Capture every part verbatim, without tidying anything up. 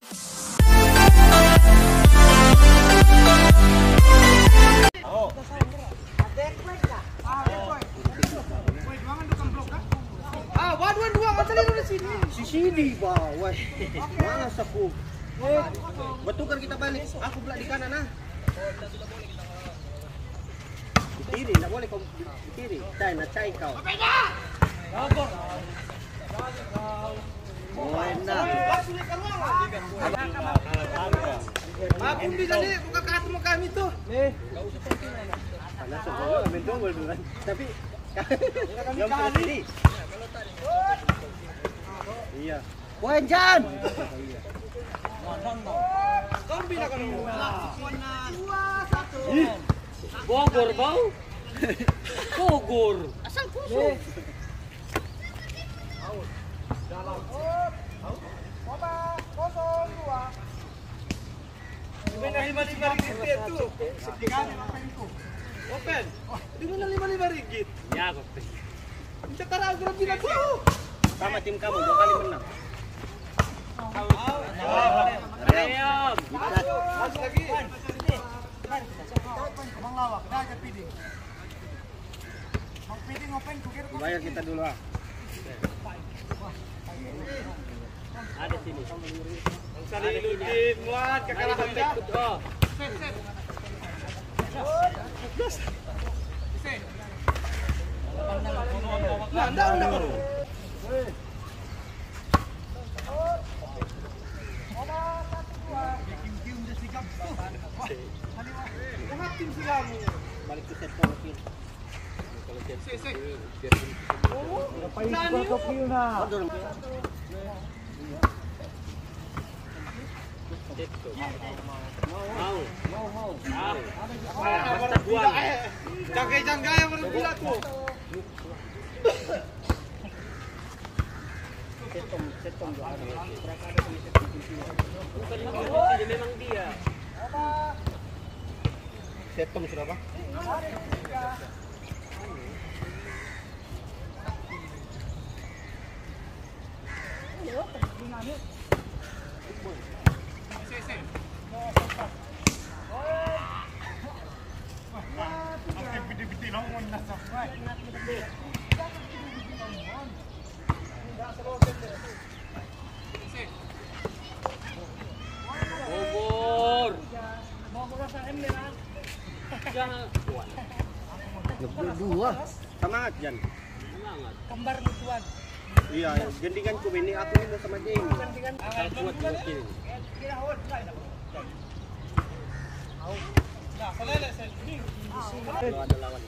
Sini bawah, mana sapu? Betul kan kita balik? Aku belah di kanan ah. Di kiri, tidak boleh kau di kiri. Cai, nak cai kau. Oh enak. Aku di tadi buka kartu mau kami tuh. Eh, panas semua, main double dulu kan. Tapi yang sendiri. Iya. Poin Jan. Bogor bau. Bogor. Asal kusuk. lima lima ringgit itu. Open. Di mana lima lima ringgit? Ya, kok. Sekarang aku bilang tuh. Sama tim kamu dua kali menang. Ayam. Mas lagi. Bang lawak, dah aja piding. Bang piding open kukir. Bayar kita dulu ah. Ada sini. Saliludin, muat kekalahan dah. Oh. Set, set. Nah, anda anda. Tim si kamu balik ke set kalau kalau set set ngapain gua kau na Mau. Mau, mau. basta buang jangkai-jangkai yang berbila tuh setong setong Bukan memang dia. setong sudah Pak. Bogor. Bogor rasa M ya. Jangan kuat. Dua. Semangat Jan. Semangat. Kembar musuhan. Iya, gendingan ku ini aku ini sama dia ini. Kalau kuat mungkin. Nah, selesai sel. Ini Kalau ada lawan.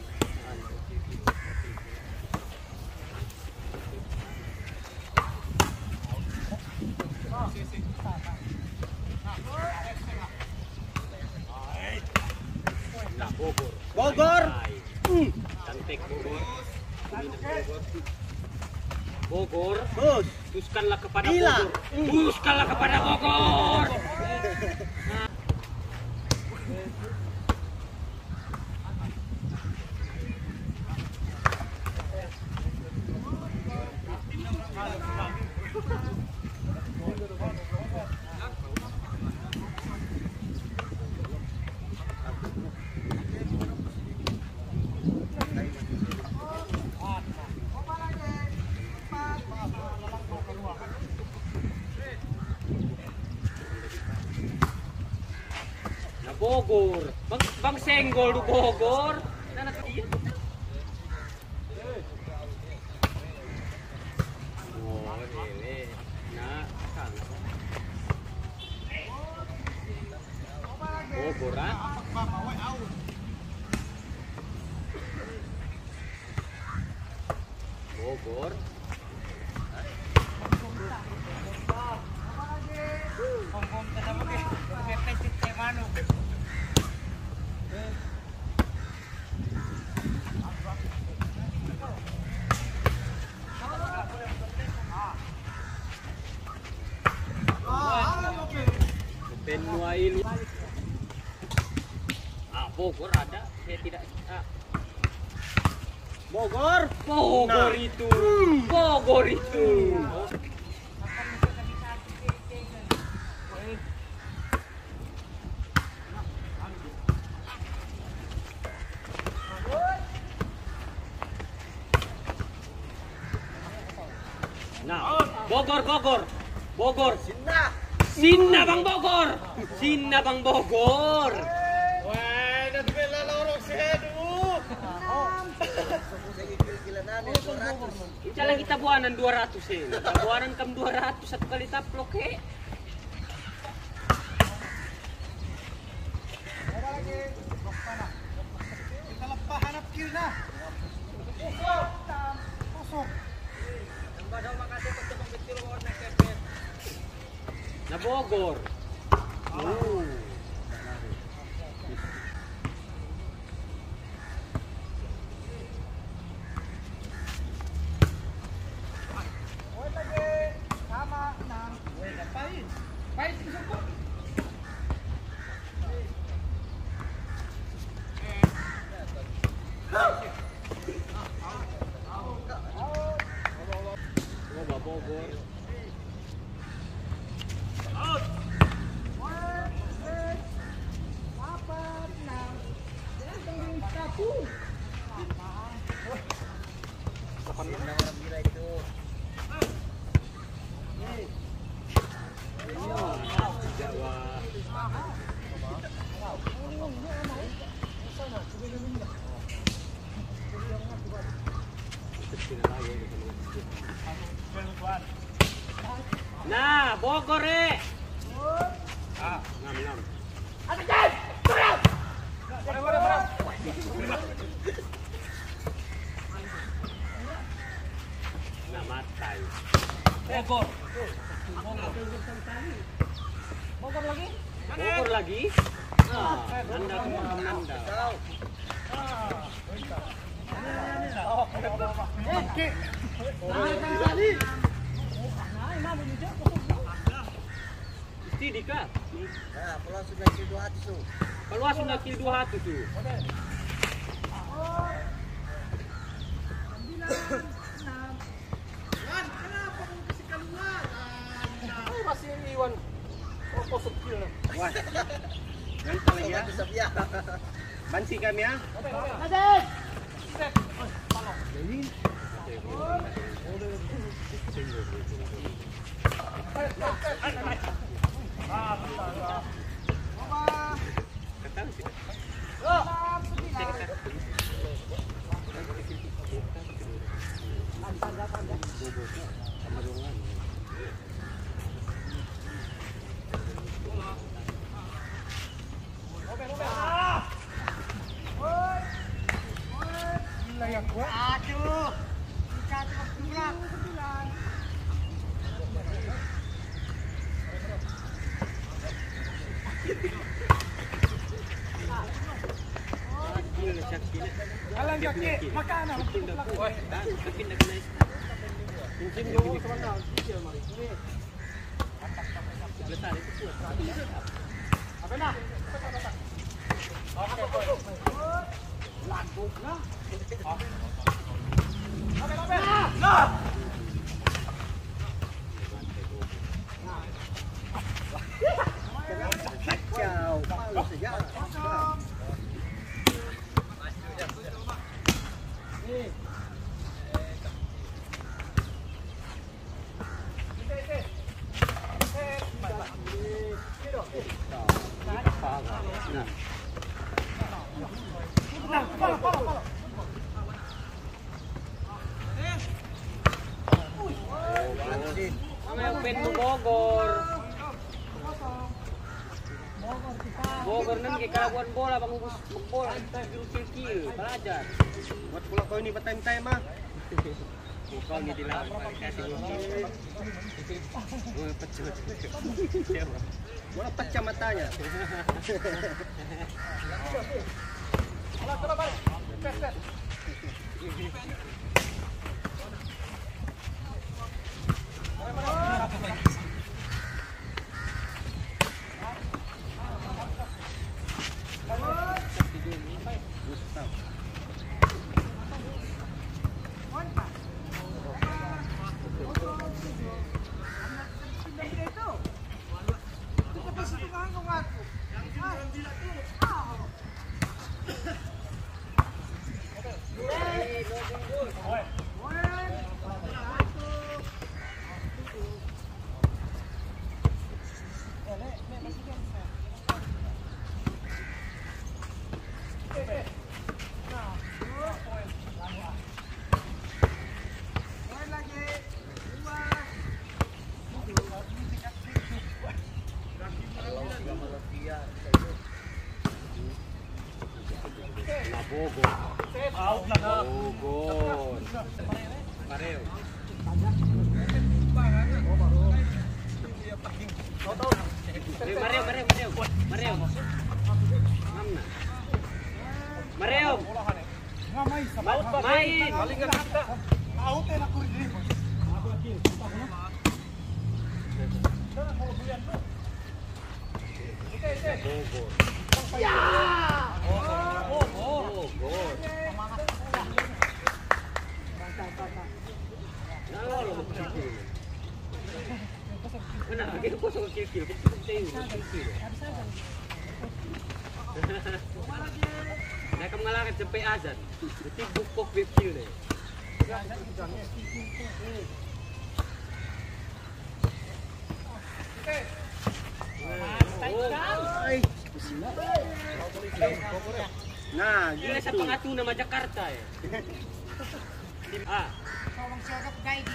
Nah, Bogor. Bogor. Hmm. Cantik Bogor. Bogor. Bos. Tuskanlah kepada Gila. Bogor. Tuskanlah kepada Bogor. Bogor, bang, bang senggol du Bogor. Nah, nak dia. Oh, lele. Nah, kan. Bogor ah. Bogor. Bom-bom kasama ke. Repetitive temano. Penuail. Ah, Bogor ada, saya tidak. Ah. Bogor. Bogor Nah. itu. Bogor itu. Bogor, Bogor. Bogor. Sinna. Sinna Bang Bogor. Sinna Bang Bogor. Wah, nanti bela lorong sedu. Insya Allah kita buanan dua ratus eh. Kita buanan kam dua ratus satu kali taplok eh. Kita lepas hanap kill na. Kosong. Na Bogor. Oh. Nah, Bogor eh. Ah, ngam ngam. Nah, matai. Bogor. Bogor lagi? Bogor lagi? Ah, Nanda kemana Nanda? Oke. Mesti dikah? Nah, peluang sudah kill dua ratus tu. Peluang sudah kill dua ratus tu. Wan, kenapa kamu kasih keluar? Oh, masih Iwan. Oh, kosong kill. Wah. Ganteng lagi ya. Bisa bansi kami ya. Adik. Jadi. Aduh. Jatuh kurang. Alang kaki, makanan. Cincin dulu sama mari. Apa nak? Lagu nah. Oke, oke. Nah. Kacau, malu saja. Bogor. Bogor nanti kelabuan bola bang bola biru kil belajar. Buat pulang kau ini time-time mah. Kau ni dilawan kasih gol. Bola pecut. Bola pecah matanya. Alah, coba balik. Pes, pes. Out na na. Bogor. Pareho. Mareo, Mareo, Mareo. Mareo. Mamna. Mareo. Main. Out na ko rin. Bogor. Ya! Bogor. Ano, kaya ko sa kikil, kung tayo kikil. Nakam ngalakad sampai azan. Berarti bukok kikil deh. Nah, gila sa pangatuna nama Jakarta ya. Tim A. Tolong siagap gaigi.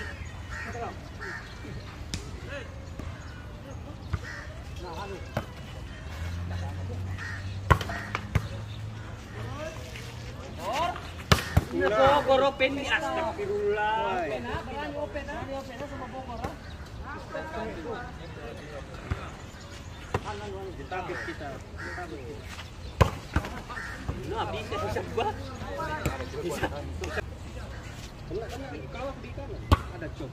Bogor open di astagfirullah. Berani open ah, berani open ah sama Bogor ah. ditabik kita. Ditabik. Nah, bisa bisa bah. Bisa. Kena kena di kawah di kanan. Ada cok.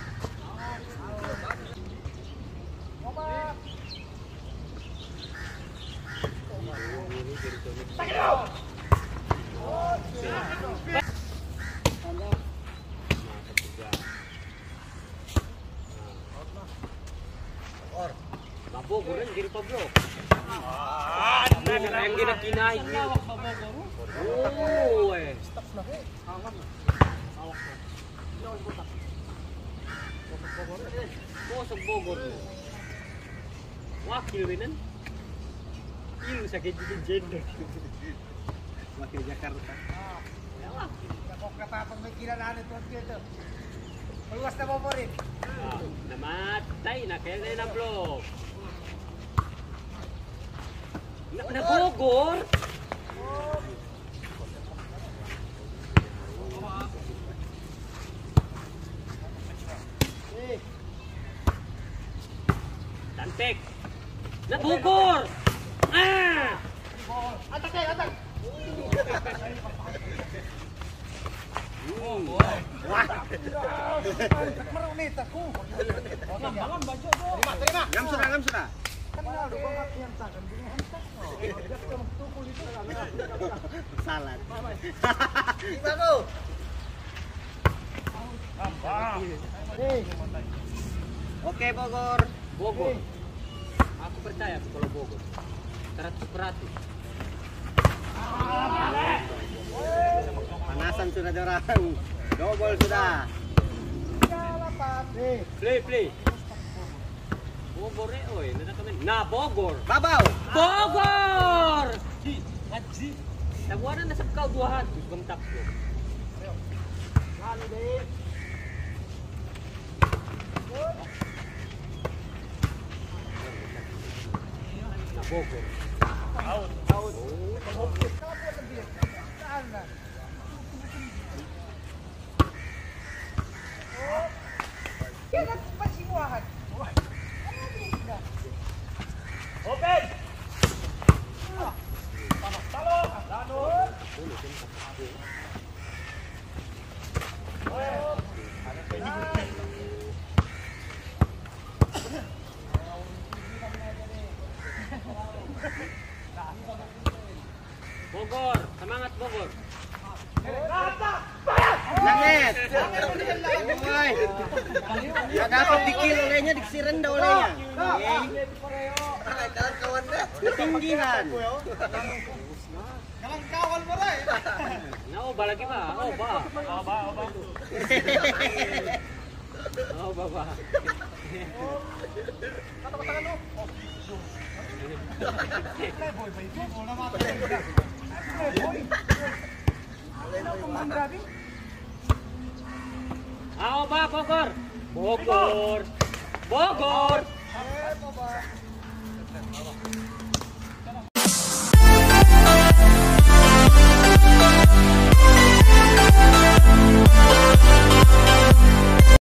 Bogor kan jadi Pablo. Ah, nah, yang kita kinahi. Oh, eh. Kosong Bogor. Wakil Winan. Ilu sakit bikin jendek. Wakil Jakarta. Ya wakil. Kok kata pemikiran aneh tuh gitu. Luas na favorit. Ah, namatay na kaya na blok. Na, na Bogor. Cantik. Na Bogor. Ah. Atak eh, atak. Merunit aku. Bangun baju tuh. Terima, terima. Ngam sudah, ngam sudah. Kenal dong banget yang tangan bunga hentak. Salah. Gimana? Oke Bogor. Bogor. Aku percaya aku kalau Bogor. Seratus peratus. Panasan sudah orang. Double sudah. Play play. Bogor eh, oi, nada kami. Nah Bogor. Babau. Bogor. Haji. Tabuanan na sa kau dua ratus bentak ko. Lalu deh. Na Bogor. Out. Out. Kailan pa simuahan? Open! Talo! Lano! Bogor, semangat Bogor. Langit. Oi. Ya dapat dikil olehnya diksi rendah olehnya. Kawan-kawan dah. Ketinggian. Kawan-kawan mo rin! Nah, oba lagi ba? Oba. Oba, oba. Oh, baba. Kata-katakan lo. Oh, Playboy ba ito? Wala mga Playboy. Ano itong mandrabi? Ako ba, Bogor? Bogor! Bogor!